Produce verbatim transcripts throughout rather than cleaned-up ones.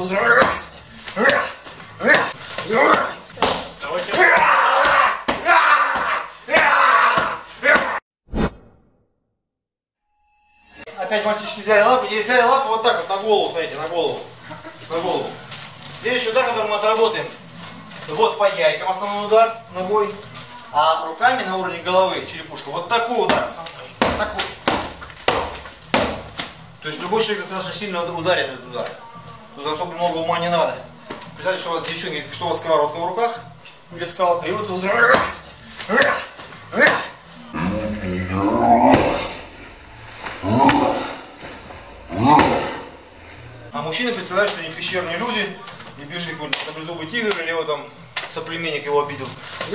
Опять мальчишки взяли лапу, и взяли лапу вот так вот на голову, смотрите, на голову. На голову. Следующий удар, который мы отработаем, вот по яйкам основной удар ногой, а руками на уровне головы, черепушка. Вот такой удар основной. Вот такой. То есть любой человек достаточно сильно ударит этот удар. Тут особо много ума не надо. Представьте, что у вас, девчонки, что у вас сковородка в руках, или скалка, и вот удар. А мужчины представляют, что они пещерные люди, и бежит какой-нибудь саблезубый тигр, или его там соплеменник его обидел.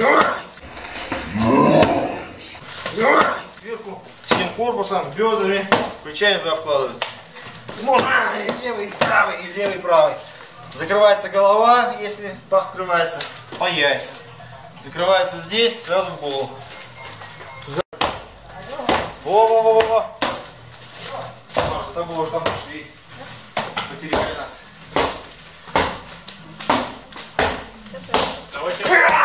Сверху, всем корпусом, бедрами, плечами туда вкладывается. Можно и левый, и правый, и левый, и правый. Закрывается голова, если пах открывается, по яйцам. Закрывается здесь, сразу в голову. Во-во-во-во-во. С тобой уже там пошли. Потеряли нас. Давайте.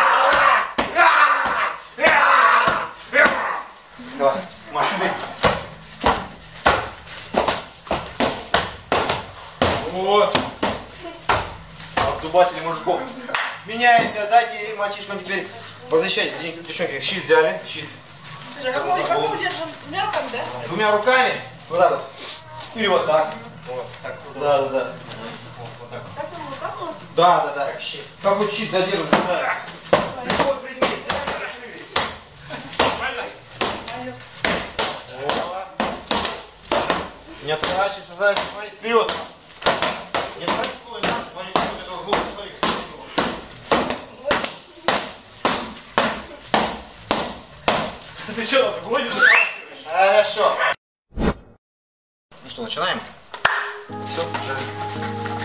Давай, машины. Вот. Обдубасили мужиков. Меняемся, дайте мальчишкам теперь позащищать. Девчонки, щит взяли. Щит. Как мы, как мы удержим? Двумя руками, да? Двумя руками. Вот так вот. Или вот так. Вот так. Да, да, да. Вот так. Как мы, как мы? Да, да, да. Как щит. Как вот щит додерживать. Любой предмет. Закрылись. Не отворачивайся, старайся смотреть вперед. Не отворачивайся, смотри, смотри, этого злого человека. Ты что, там гвозди? Хорошо. Ну что, начинаем? Все, уже.